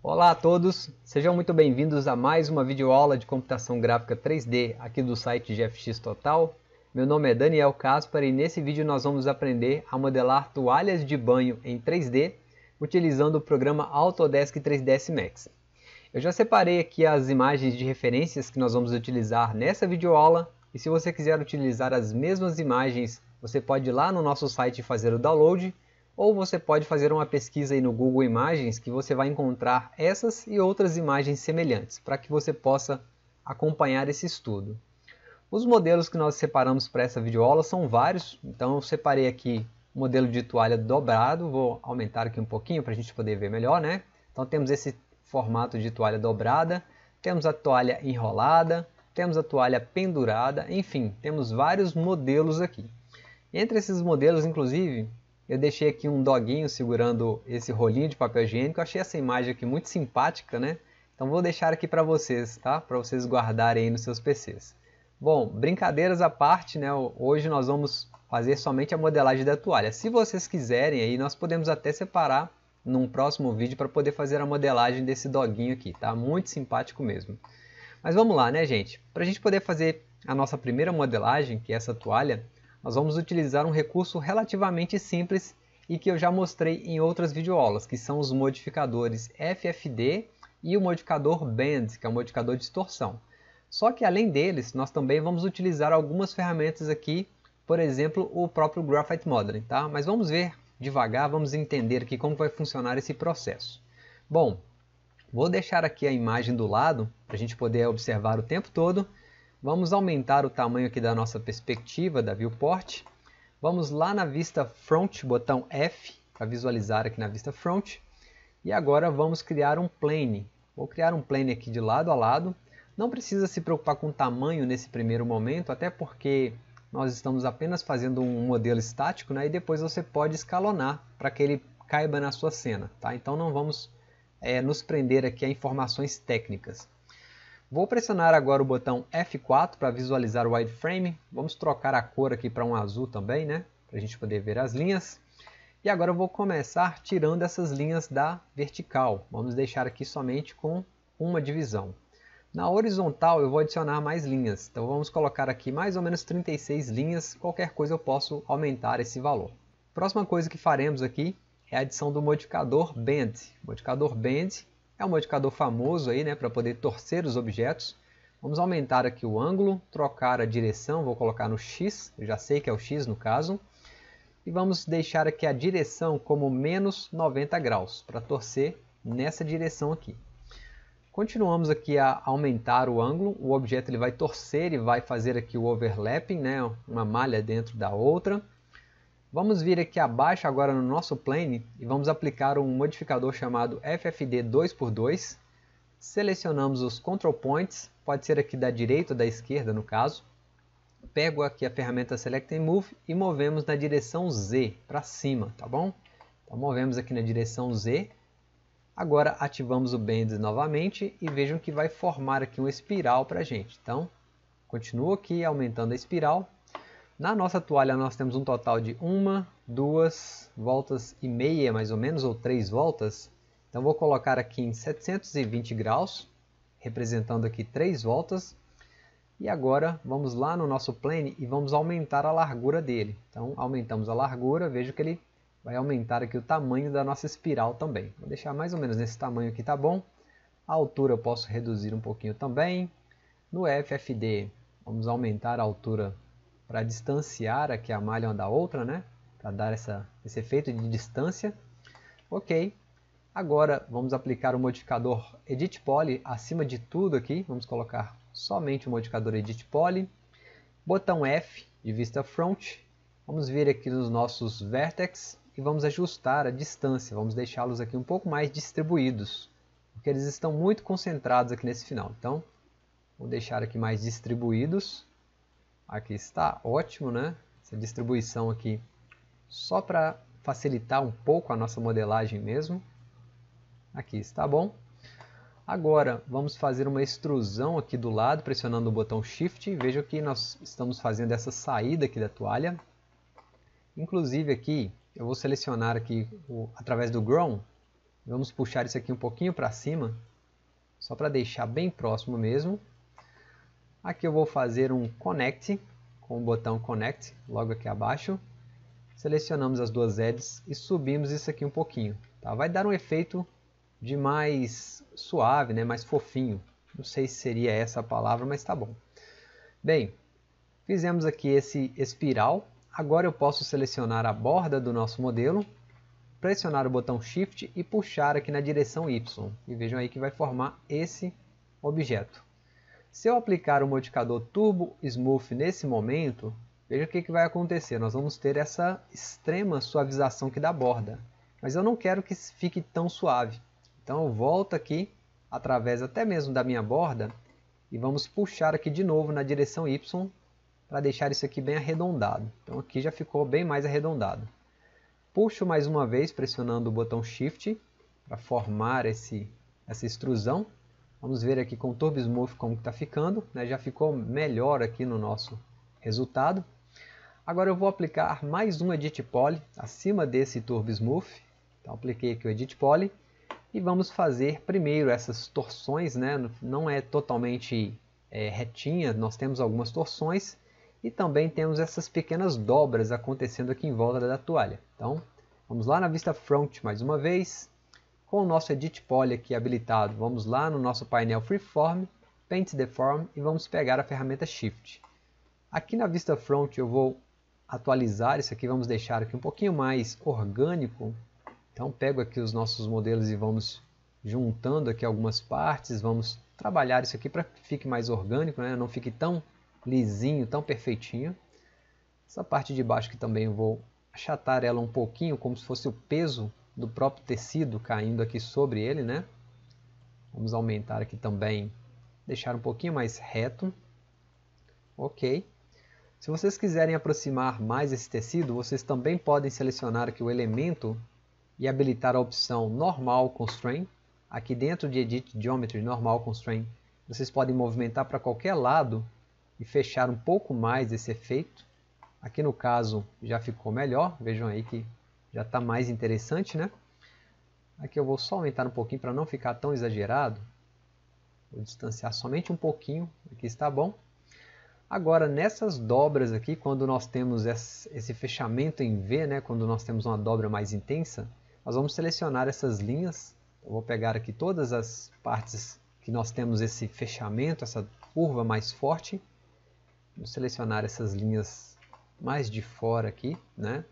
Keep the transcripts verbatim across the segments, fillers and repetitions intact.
Olá a todos, sejam muito bem-vindos a mais uma videoaula de computação gráfica três D aqui do site G F X Total. Meu nome é Daniel Caspar e nesse vídeo nós vamos aprender a modelar toalhas de banho em três D utilizando o programa Autodesk três ds Max. Eu já separei aqui as imagens de referências que nós vamos utilizar nessa videoaula e se você quiser utilizar as mesmas imagens, você pode ir lá no nosso site e fazer o download. Ou você pode fazer uma pesquisa aí no Google Imagens que você vai encontrar essas e outras imagens semelhantes, para que você possa acompanhar esse estudo. Os modelos que nós separamos para essa videoaula são vários, então eu separei aqui o modelo de toalha dobrado, vou aumentar aqui um pouquinho para a gente poder ver melhor, né? Então temos esse formato de toalha dobrada, temos a toalha enrolada, temos a toalha pendurada, enfim, temos vários modelos aqui. Entre esses modelos, inclusive, eu deixei aqui um doguinho segurando esse rolinho de papel higiênico. Eu achei essa imagem aqui muito simpática, né? Então vou deixar aqui para vocês, tá? Para vocês guardarem aí nos seus P Cs. Bom, brincadeiras à parte, né? Hoje nós vamos fazer somente a modelagem da toalha. Se vocês quiserem, aí nós podemos até separar num próximo vídeo para poder fazer a modelagem desse doguinho aqui, tá? Muito simpático mesmo. Mas vamos lá, né, gente? Para a gente poder fazer a nossa primeira modelagem, que é essa toalha, nós vamos utilizar um recurso relativamente simples e que eu já mostrei em outras videoaulas, que são os modificadores F F D e o modificador Bend, que é o modificador de distorção. Só que além deles, nós também vamos utilizar algumas ferramentas aqui, por exemplo, o próprio Graphite Modeling, tá? Mas vamos ver devagar, vamos entender aqui como vai funcionar esse processo. Bom, vou deixar aqui a imagem do lado, para a gente poder observar o tempo todo. Vamos aumentar o tamanho aqui da nossa perspectiva, da viewport. Vamos lá na vista front, botão F, para visualizar aqui na vista front. E agora vamos criar um plane. Vou criar um plane aqui de lado a lado. Não precisa se preocupar com o tamanho nesse primeiro momento, até porque nós estamos apenas fazendo um modelo estático, né? E depois você pode escalonar para que ele caiba na sua cena, tá? Então não vamos é, nos prender aqui a informações técnicas. Vou pressionar agora o botão F quatro para visualizar o wireframe. Vamos trocar a cor aqui para um azul também, né? Para a gente poder ver as linhas. E agora eu vou começar tirando essas linhas da vertical. Vamos deixar aqui somente com uma divisão. Na horizontal eu vou adicionar mais linhas. Então vamos colocar aqui mais ou menos trinta e seis linhas. Qualquer coisa eu posso aumentar esse valor. Próxima coisa que faremos aqui é a adição do modificador Bend. O modificador Bend é um modificador famoso aí, né, para poder torcer os objetos. Vamos aumentar aqui o ângulo, trocar a direção, vou colocar no X, eu já sei que é o X no caso. E vamos deixar aqui a direção como menos noventa graus, para torcer nessa direção aqui. Continuamos aqui a aumentar o ângulo, o objeto ele vai torcer e vai fazer aqui o overlapping, né, uma malha dentro da outra. Vamos vir aqui abaixo agora no nosso plane e vamos aplicar um modificador chamado F F D dois por dois. Selecionamos os control points, pode ser aqui da direita ou da esquerda no caso. Pego aqui a ferramenta Select and Move e movemos na direção Z, para cima, tá bom? Então movemos aqui na direção Z. Agora ativamos o Bend novamente e vejam que vai formar aqui uma espiral para a gente. Então, continuo aqui aumentando a espiral. Na nossa toalha nós temos um total de uma, duas voltas e meia mais ou menos, ou três voltas. Então vou colocar aqui em setecentos e vinte graus, representando aqui três voltas. E agora vamos lá no nosso plane e vamos aumentar a largura dele. Então aumentamos a largura, vejo que ele vai aumentar aqui o tamanho da nossa espiral também. Vou deixar mais ou menos nesse tamanho aqui, tá bom? A altura eu posso reduzir um pouquinho também. No F F D vamos aumentar a altura para distanciar aqui a malha uma da outra, né? Para dar essa, esse efeito de distância. Ok. Agora vamos aplicar o modificador Edit Poly acima de tudo aqui. Vamos colocar somente o modificador Edit Poly. Botão F de vista front. Vamos vir aqui nos nossos vertex e vamos ajustar a distância. Vamos deixá-los aqui um pouco mais distribuídos, porque eles estão muito concentrados aqui nesse final. Então, vou deixar aqui mais distribuídos. Aqui está, ótimo, né? Essa distribuição aqui só para facilitar um pouco a nossa modelagem mesmo. Aqui está bom. Agora vamos fazer uma extrusão aqui do lado, pressionando o botão Shift. Veja que nós estamos fazendo essa saída aqui da toalha. Inclusive aqui, eu vou selecionar aqui, o, através do Grown, Vamos puxar isso aqui um pouquinho para cima, só para deixar bem próximo mesmo. Aqui eu vou fazer um Connect, com o botão Connect, logo aqui abaixo. Selecionamos as duas edges e subimos isso aqui um pouquinho. Tá? Vai dar um efeito de mais suave, né? Mais fofinho. Não sei se seria essa a palavra, mas tá bom. Bem, fizemos aqui esse espiral. Agora eu posso selecionar a borda do nosso modelo, pressionar o botão Shift e puxar aqui na direção Y. E vejam aí que vai formar esse objeto. Se eu aplicar o modificador Turbo Smooth nesse momento, veja o que, que vai acontecer. Nós vamos ter essa extrema suavização aqui da borda. Mas eu não quero que fique tão suave. Então eu volto aqui, através até mesmo da minha borda, e vamos puxar aqui de novo na direção Y, para deixar isso aqui bem arredondado. Então aqui já ficou bem mais arredondado. Puxo mais uma vez, pressionando o botão Shift, para formar esse, essa extrusão. Vamos ver aqui com o Turbo Smooth como está ficando, né? Já ficou melhor aqui no nosso resultado. Agora eu vou aplicar mais um Edit Poly acima desse Turbo Smooth. Então apliquei aqui o Edit Poly e vamos fazer primeiro essas torções, né? Não é totalmente é, retinha, nós temos algumas torções e também temos essas pequenas dobras acontecendo aqui em volta da toalha. Então vamos lá na vista Front mais uma vez. Com o nosso Edit Poly aqui habilitado, vamos lá no nosso painel Freeform, Paint Deform e vamos pegar a ferramenta Shift. Aqui na vista Front eu vou atualizar isso aqui, vamos deixar aqui um pouquinho mais orgânico. Então pego aqui os nossos modelos e vamos juntando aqui algumas partes, vamos trabalhar isso aqui para que fique mais orgânico, né? Não fique tão lisinho, tão perfeitinho. Essa parte de baixo aqui também eu vou achatar ela um pouquinho, como se fosse o peso do próprio tecido caindo aqui sobre ele, né? Vamos aumentar aqui também, deixar um pouquinho mais reto. Ok. Se vocês quiserem aproximar mais esse tecido, vocês também podem selecionar aqui o elemento e habilitar a opção Normal Constraint. Aqui dentro de Edit Geometry Normal Constraint, vocês podem movimentar para qualquer lado e fechar um pouco mais esse efeito. Aqui no caso já ficou melhor, vejam aí que já está mais interessante, né? Aqui eu vou só aumentar um pouquinho para não ficar tão exagerado. Vou distanciar somente um pouquinho, aqui está bom. Agora nessas dobras aqui, quando nós temos esse fechamento em V, né? Quando nós temos uma dobra mais intensa, nós vamos selecionar essas linhas. Eu vou pegar aqui todas as partes que nós temos esse fechamento, essa curva mais forte. Vou selecionar essas linhas mais de fora aqui, né?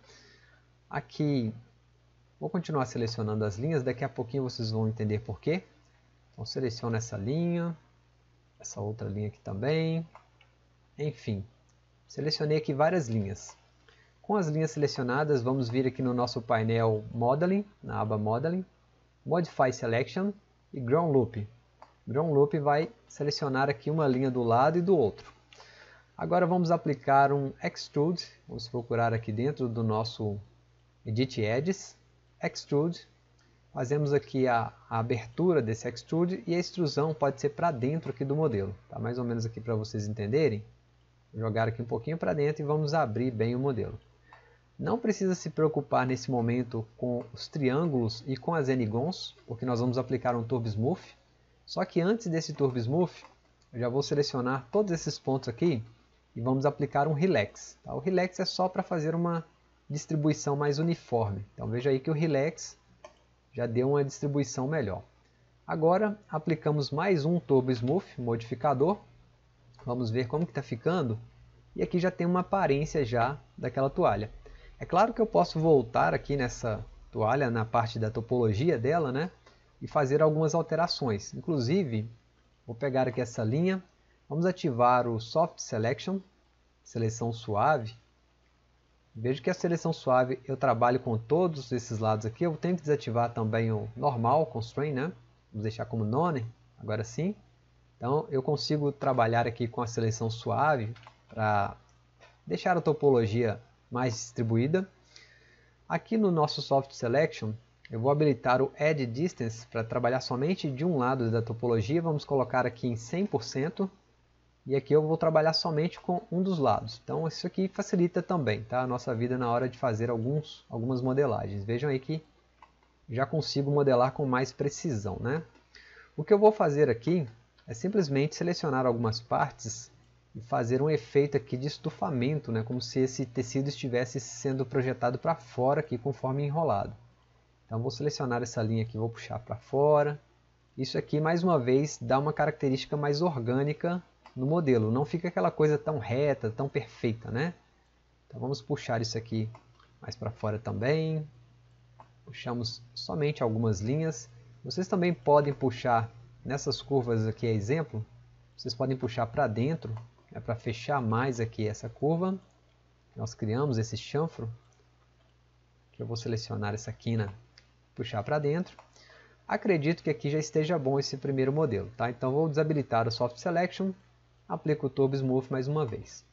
Aqui, vou continuar selecionando as linhas, daqui a pouquinho vocês vão entender por quê. Então seleciono essa linha, essa outra linha aqui também. Enfim, selecionei aqui várias linhas. Com as linhas selecionadas, vamos vir aqui no nosso painel Modeling, na aba Modeling, Modify Selection e Ground Loop. Ground Loop vai selecionar aqui uma linha do lado e do outro. Agora vamos aplicar um Extrude, vamos procurar aqui dentro do nosso Edit Edges, Extrude, fazemos aqui a, a abertura desse Extrude e a extrusão pode ser para dentro aqui do modelo. Tá mais ou menos aqui para vocês entenderem. Vou jogar aqui um pouquinho para dentro e vamos abrir bem o modelo. Não precisa se preocupar nesse momento com os triângulos e com as N-gons, porque nós vamos aplicar um Turbo Smooth. Só que antes desse Turbo Smooth, eu já vou selecionar todos esses pontos aqui e vamos aplicar um Relax. Tá? O Relax é só para fazer uma distribuição mais uniforme. Então veja aí que o Relax já deu uma distribuição melhor. Agora aplicamos mais um Turbo Smooth, modificador. Vamos ver como que está ficando. E aqui já tem uma aparência já daquela toalha. É claro que eu posso voltar aqui nessa toalha, na parte da topologia dela, né? E fazer algumas alterações. Inclusive, vou pegar aqui essa linha. Vamos ativar o Soft Selection, seleção suave. Veja que a seleção suave eu trabalho com todos esses lados aqui. Eu tenho que desativar também o Normal Constraint, né? Vamos deixar como None, agora sim. Então eu consigo trabalhar aqui com a seleção suave para deixar a topologia mais distribuída. Aqui no nosso Soft Selection, eu vou habilitar o Edge Distance para trabalhar somente de um lado da topologia. Vamos colocar aqui em cem por cento. E aqui eu vou trabalhar somente com um dos lados. Então isso aqui facilita também, tá? A nossa vida na hora de fazer alguns, algumas modelagens. Vejam aí que já consigo modelar com mais precisão, né? O que eu vou fazer aqui é simplesmente selecionar algumas partes e fazer um efeito aqui de estufamento, né? Como se esse tecido estivesse sendo projetado para fora aqui conforme enrolado. Então vou selecionar essa linha aqui, vou puxar para fora. Isso aqui mais uma vez dá uma característica mais orgânica no modelo, não fica aquela coisa tão reta, tão perfeita, né? Então vamos puxar isso aqui mais para fora também. Puxamos somente algumas linhas. Vocês também podem puxar nessas curvas aqui, exemplo, vocês podem puxar para dentro, é para fechar mais aqui essa curva. Nós criamos esse chanfro, que eu vou selecionar essa quina, puxar para dentro. Acredito que aqui já esteja bom esse primeiro modelo, tá? Então vou desabilitar o Soft Selection, aplico o Turbo Smooth mais uma vez.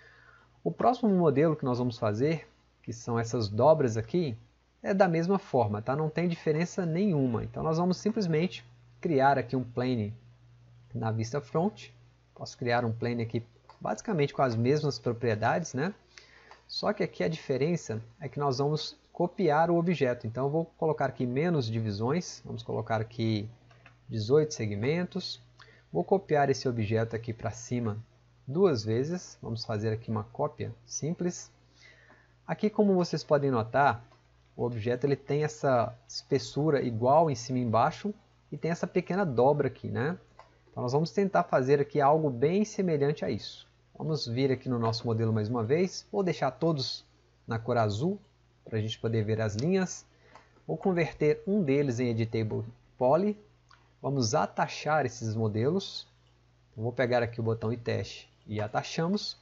O próximo modelo que nós vamos fazer, que são essas dobras aqui, é da mesma forma, tá? Não tem diferença nenhuma. Então nós vamos simplesmente criar aqui um plane na vista front. Posso criar um plane aqui basicamente com as mesmas propriedades, né? Só que aqui a diferença é que nós vamos copiar o objeto. Então eu vou colocar aqui menos divisões, vamos colocar aqui dezoito segmentos. Vou copiar esse objeto aqui para cima duas vezes, vamos fazer aqui uma cópia simples. Aqui, como vocês podem notar, o objeto ele tem essa espessura igual em cima e embaixo e tem essa pequena dobra aqui, né? Então nós vamos tentar fazer aqui algo bem semelhante a isso. Vamos vir aqui no nosso modelo mais uma vez, vou deixar todos na cor azul, para a gente poder ver as linhas. Vou converter um deles em Editable Poly. Vamos atachar esses modelos. Então, vou pegar aqui o botão e teste e atachamos.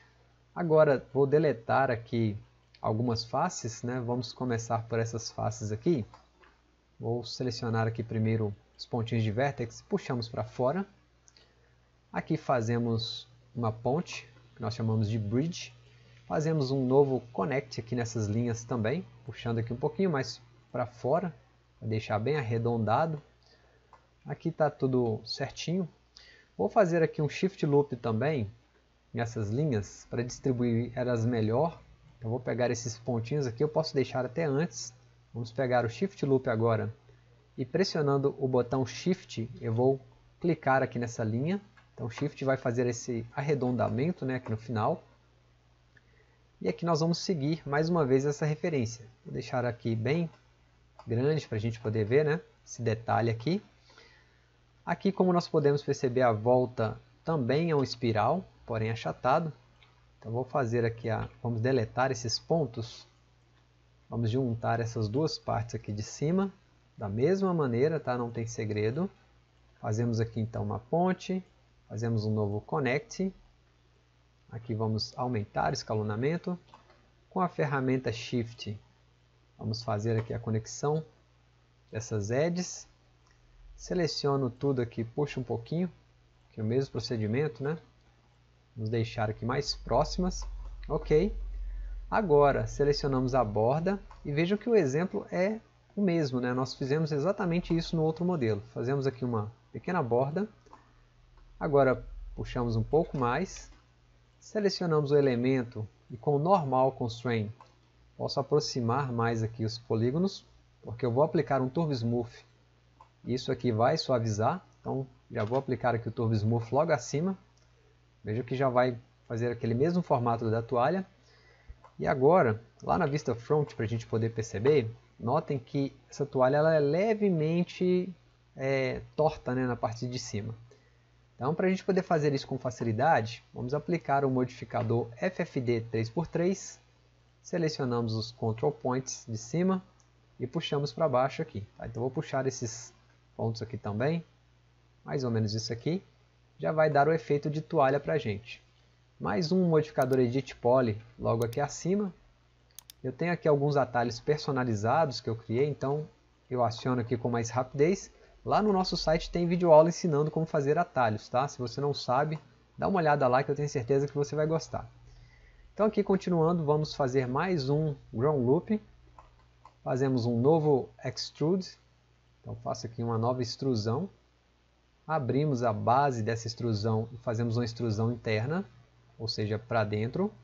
Agora vou deletar aqui algumas faces, né? Vamos começar por essas faces aqui. Vou selecionar aqui primeiro os pontinhos de vértex, puxamos para fora. Aqui fazemos uma ponte, que nós chamamos de bridge. Fazemos um novo connect aqui nessas linhas também, puxando aqui um pouquinho mais para fora, para deixar bem arredondado. Aqui está tudo certinho. Vou fazer aqui um shift loop também nessas linhas, para distribuir elas melhor. Então vou pegar esses pontinhos aqui, eu posso deixar até antes. Vamos pegar o shift loop agora e pressionando o botão shift eu vou clicar aqui nessa linha. Então shift vai fazer esse arredondamento, né, aqui no final. E aqui nós vamos seguir mais uma vez essa referência. Vou deixar aqui bem grande para a gente poder ver, né, esse detalhe aqui. Aqui, como nós podemos perceber, a volta também é um espiral, porém achatado. Então vou fazer aqui, a, vamos deletar esses pontos. Vamos juntar essas duas partes aqui de cima, da mesma maneira, tá? Não tem segredo. Fazemos aqui então uma ponte, fazemos um novo connect. Aqui vamos aumentar o escalonamento. Com a ferramenta Shift, vamos fazer aqui a conexão dessas edges. Seleciono tudo aqui, puxo um pouquinho, que é o mesmo procedimento, né? Vamos deixar aqui mais próximas. Ok. Agora selecionamos a borda e vejam que o exemplo é o mesmo, né? Nós fizemos exatamente isso no outro modelo. Fazemos aqui uma pequena borda. Agora puxamos um pouco mais. Selecionamos o elemento e com o Normal Constraint posso aproximar mais aqui os polígonos, porque eu vou aplicar um Turbo Smooth. Isso aqui vai suavizar, então já vou aplicar aqui o Turbo Smooth logo acima. Veja que já vai fazer aquele mesmo formato da toalha. E agora, lá na vista front, para a gente poder perceber, notem que essa toalha ela é levemente é, torta, né, na parte de cima. Então, para a gente poder fazer isso com facilidade, vamos aplicar o modificador F F D três por três, selecionamos os Control Points de cima e puxamos para baixo aqui. Tá? Então, vou puxar esses pontos aqui também, mais ou menos isso aqui, já vai dar o efeito de toalha para a gente. Mais um modificador Edit Poly logo aqui acima. Eu tenho aqui alguns atalhos personalizados que eu criei, então eu aciono aqui com mais rapidez. Lá no nosso site tem videoaula ensinando como fazer atalhos, tá? Se você não sabe, dá uma olhada lá que eu tenho certeza que você vai gostar. Então aqui continuando, vamos fazer mais um Ground Loop. Fazemos um novo Extrude. Então faço aqui uma nova extrusão. Abrimos a base dessa extrusão e fazemos uma extrusão interna, ou seja, para dentro.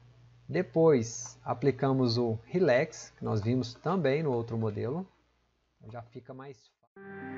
Depois aplicamos o Relax, que nós vimos também no outro modelo. já fica mais fácil.